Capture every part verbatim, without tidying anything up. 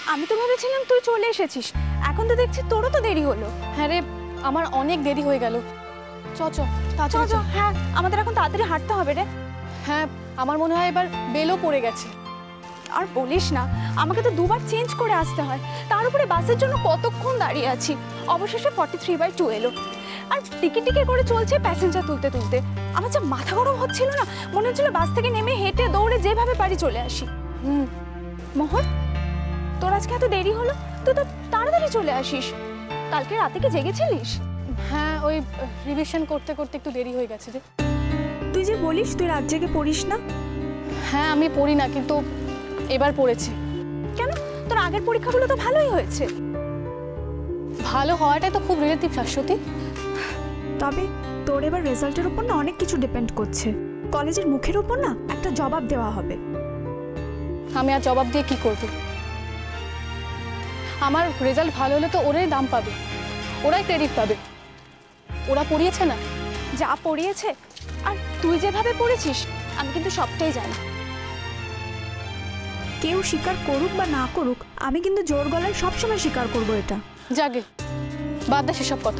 আমি তো ভেবেছিলাম তুই চলে এসেছিস, এখন তো দেখছি তোরও তো দেরি হলো। হ্যাঁ রে, আমার অনেক দেরি হয়ে গেল। চ চ তাড়াতাড়ি চ। হ্যাঁ, আমাদের এখন তাড়াতাড়ি হাঁটতে হবে রে। হ্যাঁ, আমার মনে হয় এবার বেলও পড়ে গেছে। আর বলিস না, আমাকে তো দুবার চেঞ্জ করে আসতে হয়, তার উপরে বাসের জন্য কতক্ষণ দাঁড়িয়ে আছি। অবশেষে ফর্টি থ্রি বাই টু এলো, আর টিকিট টিকিট করে চলছে প্যাসেঞ্জার তুলতে তুলতে। আমার যা মাথা গরম হচ্ছিল না, মনে হচ্ছিল বাস থেকে নেমে হেঁটে দৌড়ে যেভাবে পারি চলে আসি। হুম মোহর, তোর আজকে এত দেরি হলো? তুই তো তাড়াতাড়ি চলে আসিস। কালকে রাতে কি জেগেছিলিস? হ্যাঁ, ওই রিভিশন করতে করতে একটু দেরি হয়ে গেছে রে। তুই যে বলিস তুই রাত জেগে পড়িস না। হ্যাঁ, আমি পড়ি না, কিন্তু এবার পড়েছি। কেন? তোর আগের পরীক্ষাগুলো তো ভালোই হয়েছে। ভালো হওয়াটাই তো খুব রিলেটিভ শাশ্বতী। তবে তোর এবার রেজাল্টের উপর না অনেক কিছু ডিপেন্ড করছে। কলেজের মুখের উপর না একটা জবাব দেওয়া হবে। আমি আর জবাব দিয়ে কি করব? আমার রেজাল্ট ভালো হলে তো ওরাই দাম পাবে, ওরাই ক্রেডিট পাবে। ওরা পড়িয়েছে না, যা পড়িয়েছে, আর তুই যেভাবে পড়েছিস আমি কিন্তু সবটাই জানি। কেউ স্বীকার করুক বা না করুক, আমি কিন্তু জোর গলায় সবসময় স্বীকার করবো এটা। জাগে বাদ দে সেসব কথা।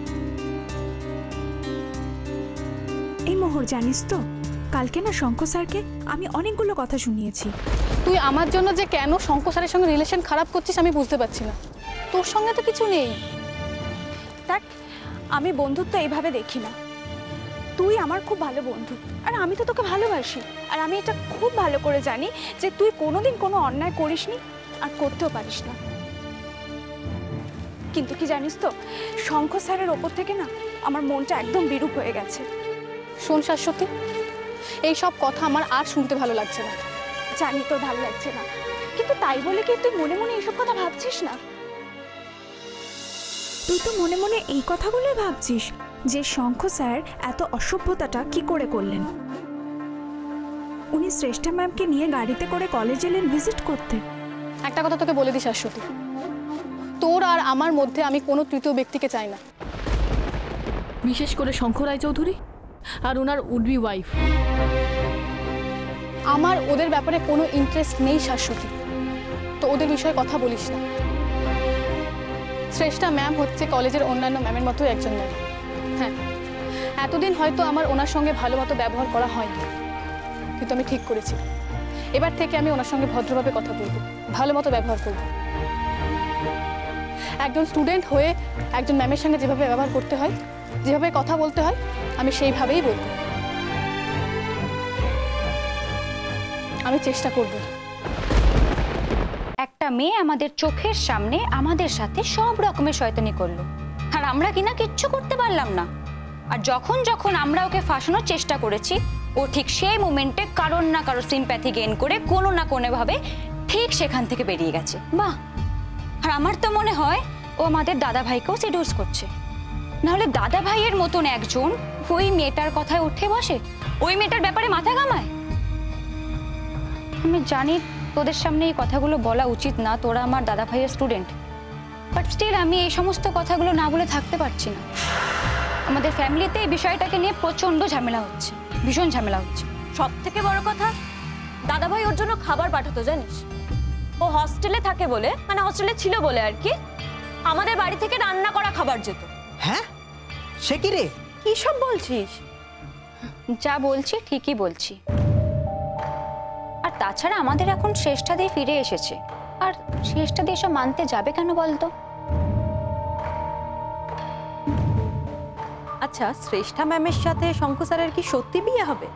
এই মোহর, জানিস তো কালকে না শঙ্কর স্যারকে আমি অনেকগুলো কথা শুনিয়েছি। তুই আমার জন্য যে কেন শঙ্কর স্যারের সঙ্গে রিলেশন খারাপ করছিস আমি বুঝতে পারছি না। তোর সঙ্গে তো কিছু নেই। দেখ, আমি বন্ধুত্ব এইভাবে দেখি না। তুই আমার খুব ভালো বন্ধু, আর আমি তো তোকে ভালোবাসি। আর আমি এটা খুব ভালো করে জানি যে তুই কোনোদিন কোনো অন্যায় করিসনি, আর করতেও পারিস না। কিন্তু কি জানিস তো, শঙ্কর স্যারের ওপর থেকে না আমার মনটা একদম বিরূপ হয়ে গেছে। শোন শাশ্বতী, এইসব কথা আমার আর শুনতে ভালো লাগছে না। জানি তোর ভালো লাগছে না, কিন্তু তাই বলে কি তুই মনে মনে এইসব কথা ভাবছিস না? তুই তো মনে মনে এই কথাগুলোই ভাবছিস যে শঙ্কর স্যার এত অসভ্যতাটা কি করে করলেন। উনি শ্রেষ্ঠা ম্যামকে নিয়ে গাড়িতে করে কলেজ এলেন ভিজিট করতে। একটা কথা তোকে বলে দিই শাশ্বতী, তোর আর আমার মধ্যে আমি কোনো তৃতীয় ব্যক্তিকে চাই না, বিশেষ করে শঙ্কর রায়চৌধুরী আর ওনার উডবি ওয়াইফ। আমার ওদের ব্যাপারে কোনো ইন্টারেস্ট নেই শাশ্বতী, তো ওদের বিষয়ে কথা বলিস না। শ্রেষ্ঠা ম্যাম হচ্ছে কলেজের অন্যান্য ম্যামের মতো একজন ম্যাম। হ্যাঁ, এতদিন হয়তো আমার ওনার সঙ্গে ভালো মতো ব্যবহার করা হয়নি, কিন্তু আমি ঠিক করেছি এবার থেকে আমি ওনার সঙ্গে ভদ্রভাবে কথা বলবো, ভালো মতো ব্যবহার করব। একজন স্টুডেন্ট হয়ে একজন ম্যামের সঙ্গে যেভাবে ব্যবহার করতে হয়, যেভাবে কথা বলতে হয়, আমি সেইভাবেই বলব। আমি চেষ্টা করব। একটা মেয়ে আমাদের চোখের সামনে আমাদের সাথে সব রকমের শয়তানি করলো, আর আমরা কিনা কিচ্ছু করতে পারলাম না। আর যখন যখন আমরা ওকে ফাঁসানোর চেষ্টা করেছি, ও ঠিক সেই মোমেন্টে কারোর না কারোর সিম্প্যাথি গেইন করে কোনো না কোনো ভাবে ঠিক সেখান থেকে বেরিয়ে গেছে। বাহ! আর আমার তো মনে হয় ও আমাদের দাদা ভাইকেও সিডিউস করছে। নাহলে দাদা ভাইয়ের মতন একজন ওই মেয়েটার কথায় উঠে বসে, ওই মেয়েটার ব্যাপারে মাথা ঘামায়। আমি জানি তোদের সামনে এই কথাগুলো বলা উচিত না, তোরা আমার দাদা ভাইয়ের স্টুডেন্ট, বাট স্টিল আমি এই সমস্ত কথাগুলো না বলে থাকতে পারছি না। আমাদের ফ্যামিলিতে এই বিষয়টাকে নিয়ে প্রচন্ড ঝামেলা হচ্ছে, ভীষণ ঝামেলা হচ্ছে। সব থেকে বড় কথা, দাদা ভাই ওর জন্য খাবার পাঠাতো জানিস। ও হস্টেলে থাকে বলে, মানে হস্টেলে ছিল বলে আর কি, আমাদের বাড়ি থেকে রান্না করা খাবার যেত। হ্যাঁ, সে কি রে? কি সব বলছিস? যা বলছি ঠিকই বলছি। আর তাছাড়া আমাদের এখন শ্রেষ্ঠা দিয়ে ফিরে এসেছে, আর শ্রেষ্ঠা দিয়ে এসব মানতে যাবে কেন বলতো? আচ্ছা, শ্রেষ্ঠা ম্যামের সাথে শঙ্কর স্যারের কি সত্যি বিয়ে হবে?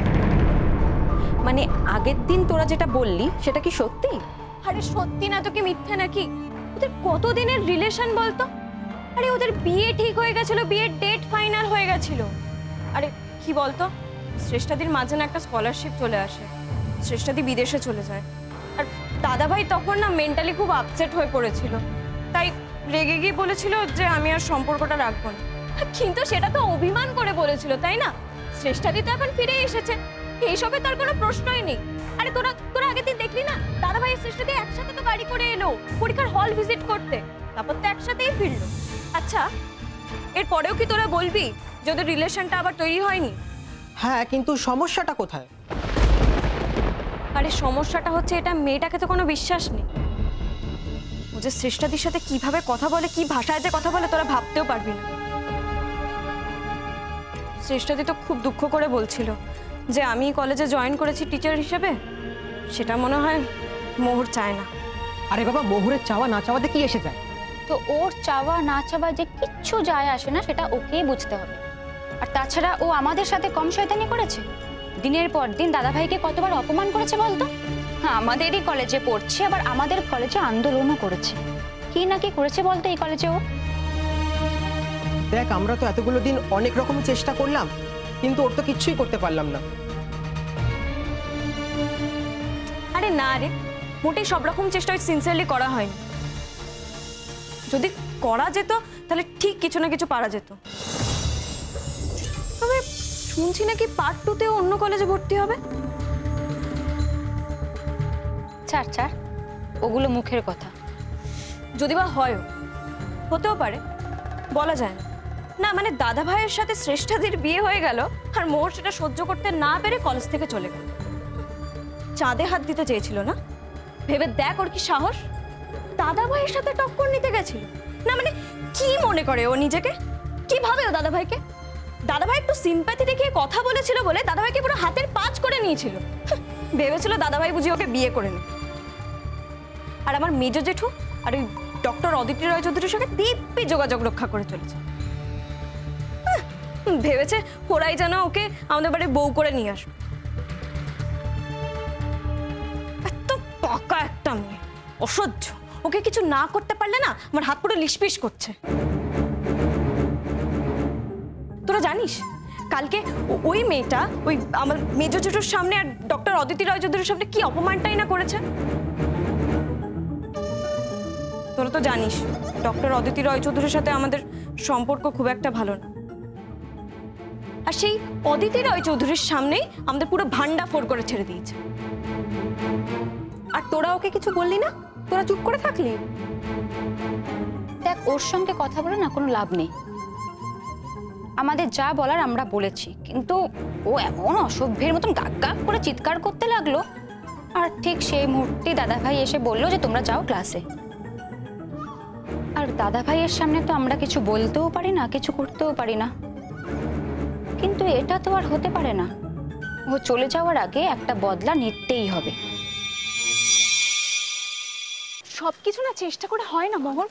মানে আগের দিন তোরা যেটা বললি সেটা কি সত্যি? আরে সত্যি না তো কি মিথ্যা নাকি? ওদের কতদিনের রিলেশন বলতো? আরে ওদের বিয়ে ঠিক হয়ে গেছিল, বিয়ের ডেট ফাইনাল হয়ে গেছিল। আরে কি বলতো, শ্রেষ্ঠাদির মাঝে না একটা স্কলারশিপ চলে আসে, শ্রেষ্ঠাদি বিদেশে চলে যায়। আর দাদা ভাই তখন না মেন্টালি খুব আপসেট হয়ে পড়েছিল, তাই রেগে গিয়ে বলেছিল যে আমি আর সম্পর্কটা রাখবো না। কিন্তু সেটা তো অভিমান করে বলেছিল, তাই না? শ্রেষ্ঠাদি তো এখন ফিরে এসেছে, এইসবে তার কোনো প্রশ্নই নেই। আরে তোরা তোরা আগের দিন দেখলি না, দাদা ভাই শ্রেষ্ঠাদি একসাথে তো গাড়ি করে এলো পরীক্ষার হল ভিজিট করতে, তারপর তো একসাথেই ফিরলো। আচ্ছা, এরপরেও কি তোরা বলবি যে ওদের রিলেশনটা আবার তৈরি হয়নি? হ্যাঁ, কিন্তু সমস্যাটা কোথায়? আরে সমস্যাটা হচ্ছে এটা মেয়েটাকে তো কোনো বিশ্বাস নেই। ও যে শ্রেষ্ঠাদির সাথে কিভাবে কথা বলে, কি ভাষায় যে কথা বলে তোরা ভাবতেও পারবি না। শ্রেষ্ঠাদি তো খুব দুঃখ করে বলছিল যে আমি কলেজে জয়েন করেছি টিচার হিসেবে, সেটা মনে হয় মোহর চায় না। আরে বাবা, মোহরের চাওয়া না চাওয়াতে কি এসে যায়? তো ওর চাওয়া না চাওয়া যে কিচ্ছু যায় আসে না, সেটা ওকেই বুঝতে হবে। আর তাছাড়া ও আমাদের সাথে কম শয়তানি করেছে? দিনের পর দিন দাদাভাইকে কতবার অপমান করেছে বলতো? হ্যাঁ, আমাদেরই কলেজে পড়ছে, আবার আমাদের কলেজে আন্দোলনও করেছে। কি না কি করেছে বলতো এই কলেজে ও? দেখ, আমরা তো এতগুলো দিন অনেক রকম চেষ্টা করলাম, কিন্তু ওর তো কিচ্ছুই করতে পারলাম না। আরে না রে, মোটেই সব রকম চেষ্টা সিনসিয়ারলি করা হয়নি। যদি করা যেত তাহলে ঠিক কিছু না কিছু পারা যেত। তবে শুনছি নাকি পার্ট টু তেও অন্য কলেজে ভর্তি হবে। ছাড় ছাড়, ওগুলো মুখের কথা। যদি বা হয়ও, হতেও পারে, বলা যায় না। না মানে দাদা ভাইয়ের সাথে শ্রেষ্ঠাদির বিয়ে হয়ে গেল, আর মোহর সেটা সহ্য করতে না পেরে কলেজ থেকে চলে গেল। চাঁদে হাত দিতে চেয়েছিল না? ভেবে দেখ ওর কি সাহস, দাদা ভাইয়ের সাথে টক্কর নিতে গেছিল। না মানে কি মনে করে ও নিজেকে, কি ভাবে ও দাদা ভাইকে? দাদা ভাই একটু সিম্প্যাথি দেখিয়ে কথা বলেছিল বলে দাদা ভাইকে পুরো হাতের পাঁচ করে নিয়েছিল। ভেবেছিল দাদা ভাই বুঝি ওকে বিয়ে করে নি। আর আমার মেজো জেঠু আর ওই ডক্টর অদিতি রয় চৌধুরীর সঙ্গে দিব্যি যোগাযোগ রক্ষা করে চলেছে। ভেবেছে ওরাই যেন ওকে আমাদের বাড়ি বউ করে নিয়ে আসবে। এত পাকা একটা মেয়ে, অসহ্য। ওকে কিছু না করতে পারলে না আমার হাত পুরো লিশপিস করছে। তোরা জানিস কালকে ওই মেয়েটা ওই আমার মেজো জেঠুর সামনে আর ডক্টর অদিতি রয় চৌধুরীর সামনে কি অপমানটাই না করেছে। তোরা তো জানিস ডক্টর অদিতি রয় চৌধুরীর সাথে আমাদের সম্পর্ক খুব একটা ভালো না। আর সেই অদিতি রয় চৌধুরীর সামনেই আমাদের পুরো ভান্ডা ফোর করে ছেড়ে দিয়েছে। আর তোরা ওকে কিছু বললি না, তোরা চুপ করে থাকলি। দেখ, ওর সঙ্গে কথা বলে না কোনো লাভ নেই। আমাদের যা বলার আমরা বলেছি, কিন্তু ও এমন অসভ্যের মতন গাক গাক করে চিৎকার করতে লাগলো। আর ঠিক সেই মুহূর্তে দাদাভাই এসে বললো যে তোমরা যাও ক্লাসে। আর দাদাভাইয়ের সামনে তো আমরা কিছু বলতেও পারি না, কিছু করতেও পারি না। কিন্তু এটা তো আর হতে পারে না। ও চলে যাওয়ার আগে একটা বদলা নিতেই হবে। সবকিছু না চেষ্টা করে হয় না মোহর।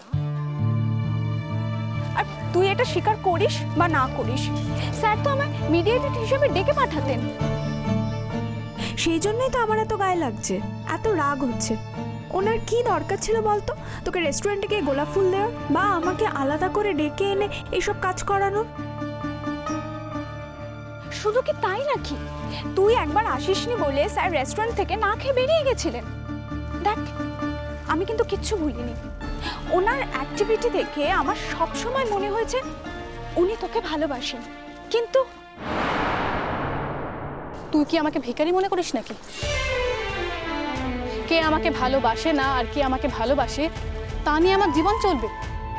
আর তুই এটা স্বীকার করিস বা না করিস, স্যার তো আমায় মিডিয়েটেড হিসেবে ডেকে পাঠাতেন। সেই জন্যই তো আমার এত গায়ে লাগছে, এত রাগ হচ্ছে। ওনার কি দরকার ছিল বলতো তোকে রেস্টুরেন্টে গিয়ে গোলাপ ফুল দেওয়ার, বা আমাকে আলাদা করে ডেকে এনে এইসব কাজ করানোর? শুধু কি তাই নাকি, তুই একবার আসিসনি বলে স্যার রেস্টুরেন্ট থেকে না খেয়ে বেরিয়ে গেছিলেন। দেখ, আমি কিন্তু কিচ্ছু ভুলিনি। ওনার অ্যাক্টিভিটি দেখে আমার সবসময় মনে হয়েছে উনি তোকে ভালোবাসেন। কিন্তু তুই কি আমাকে ভিখারি মনে করিস নাকি? কে আমাকে ভালোবাসে না আর কে আমাকে ভালোবাসে তা নিয়ে আমার জীবন চলবে?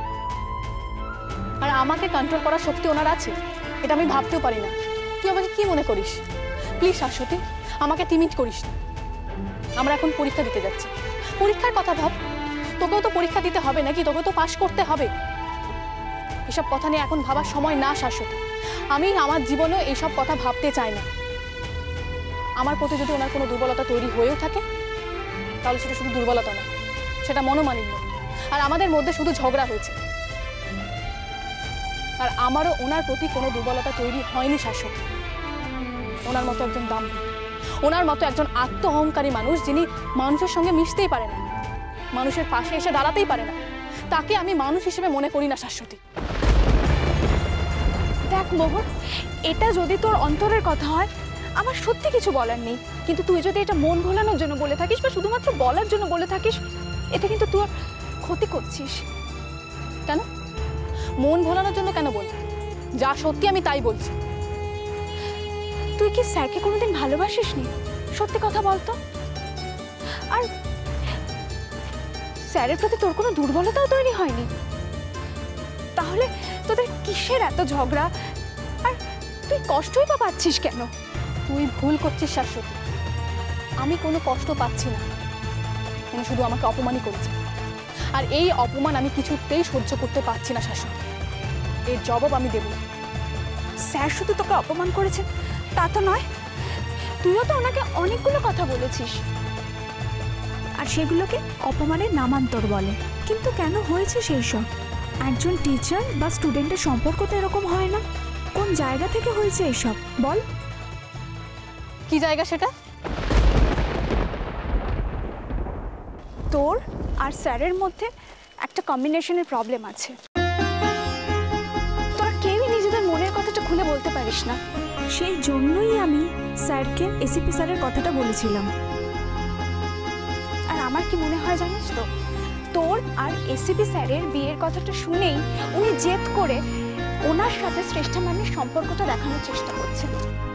আর আমাকে কন্ট্রোল করার শক্তি ওনার আছে, এটা আমি ভাবতেও পারি না। তুই আমাকে কি মনে করিস? প্লিজ শাশ্বতী, আমাকে তিমিট করিস না। আমরা এখন পরীক্ষা দিতে যাচ্ছি, পরীক্ষার কথা ভাব। তোকেও তো পরীক্ষা দিতে হবে নাকি, তোকেও তো পাশ করতে হবে। এসব কথা নিয়ে এখন ভাবার সময় না শাশ্বতী। আমি আমার জীবনেও এইসব কথা ভাবতে চাই না। আমার প্রতি যদি ওনার কোনো দুর্বলতা তৈরি হয়েও থাকে, তাহলে সেটা শুধু দুর্বলতা না, সেটা মনোমালিন্য। আর আমাদের মধ্যে শুধু ঝগড়া হয়েছে। আর আমারও ওনার প্রতি কোনো দুর্বলতা তৈরি হয়নি শাশ্বতী। ওনার মতো একজন দাম্ভিক, ওনার মতো একজন আত্ম অহংকারী মানুষ, যিনি মানুষের সঙ্গে মিশতেই পারে না, মানুষের পাশে এসে দাঁড়াতেই পারে না, তাকে আমি মানুষ হিসেবে মনে করি না শাশ্বতী। দেখ মোহর, এটা যদি তোর অন্তরের কথা হয় আমার সত্যি কিছু বলার নেই। কিন্তু তুই যদি এটা মন ভোলানোর জন্য বলে থাকিস বা শুধুমাত্র বলার জন্য বলে থাকিস, এতে কিন্তু তুই ক্ষতি করছিস। কেন মন ভোলানোর জন্য কেন বল? যা সত্যি আমি তাই বলছি। তুই কি স্যারকে কোনোদিন ভালোবাসিস নি? সত্যি কথা বলতো। আর স্যারের প্রতি তোর কোনো দুর্বলতাও তৈরি হয়নি? তাহলে তোদের কিসের এত ঝগড়া? আর তুই কষ্টই বা পাচ্ছিস কেন? তুই ভুল করছিস শাশ্বতী। আমি কোনো কষ্ট পাচ্ছি না, উনি শুধু আমাকে অপমানই করেছে। আর এই অপমান আমি কিছুতেই সহ্য করতে পারছি না শাশুড়ি। এর জবাব আমি দেব। স্যার শুধু তোকে অপমান করেছে তা তো নয়, তুইও তো ওনাকে অনেকগুলো কথা বলেছিস। আর সেগুলোকে অপমানের নামান্তর বলে। কিন্তু কেন হয়েছে সেই সব? একজন টিচার বা স্টুডেন্টের সম্পর্ক তো এরকম হয় না। কোন জায়গা থেকে হয়েছে এইসব বল? কি জায়গা সেটা? তোর আর স্যারের মধ্যে একটা কম্বিনেশনের প্রবলেম আছে। তোরা কেউই নিজেদের মনের কথাটা খুলে বলতে পারিস না। সেই জন্যই আমি স্যারকে এসিপি স্যারের কথাটা বলেছিলাম। আর আমার কি মনে হয় জানিস তো, তোর আর এসিপি স্যারের বিয়ের কথাটা শুনেই উনি জেদ করে ওনার সাথে শ্রেষ্ঠা ম্যামের সম্পর্কটা দেখানোর চেষ্টা করছেন।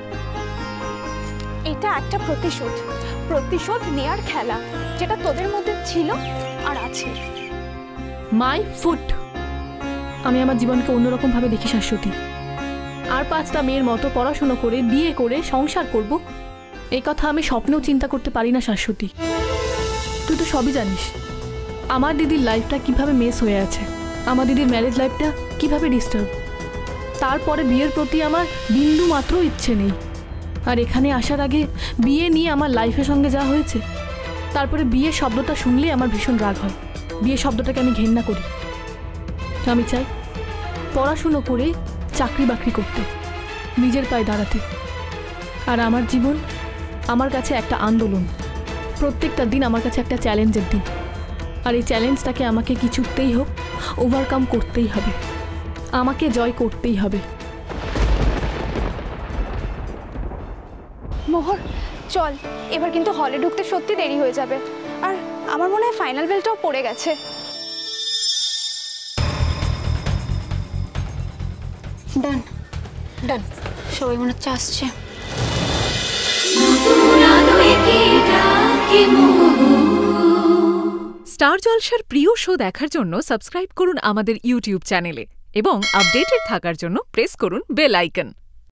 এটা একটা প্রতিশোধ, প্রতিশোধ নেয়ার খেলা, যেটা তোদের মধ্যে ছিল আর আছে। My foot. আমি আমার জীবনকে অন্যরকম ভাবে দেখি শাশ্বতী। আর পাঁচটা মেয়ের মতো পড়াশোনা করে বিয়ে করে সংসার করব, এই কথা আমি স্বপ্নেও চিন্তা করতে পারি না শাশ্বতী। তুই তো সবই জানিস আমার দিদির লাইফটা কিভাবে মেস হয়ে আছে, আমার দিদির ম্যারেজ লাইফটা কিভাবে ডিস্টার্ব। তারপরে বিয়ের প্রতি আমার বিন্দু মাত্র ইচ্ছে নেই। আর এখানে আসার আগে বিয়ে নিয়ে আমার লাইফের সঙ্গে যা হয়েছে, তারপরে বিয়ে শব্দটা শুনলেই আমার ভীষণ রাগ হয়। বিয়ে শব্দটাকে আমি ঘেন্না করি। আমি চাই পড়াশুনো করে চাকরি বাকরি করতে, নিজের পায়ে দাঁড়াতে। আর আমার জীবন আমার কাছে একটা আন্দোলন, প্রত্যেকটা দিন আমার কাছে একটা চ্যালেঞ্জের দিন। আর এই চ্যালেঞ্জটাকে আমাকে কিছুতেই হোক ওভারকাম করতেই হবে, আমাকে জয় করতেই হবে। মোহর চল, এবার কিন্তু হলে ঢুকতে সত্যি দেরি হয়ে যাবে। আর আমার মনে হয় ফাইনাল বেলটাও পড়ে গেছে। ডান ডান, সবাই মনে হচ্ছে আসছে। স্টার জলসার প্রিয় শো দেখার জন্য সাবস্ক্রাইব করুন আমাদের ইউটিউব চ্যানেলে এবং আপডেটেড থাকার জন্য প্রেস করুন বেল আইকন।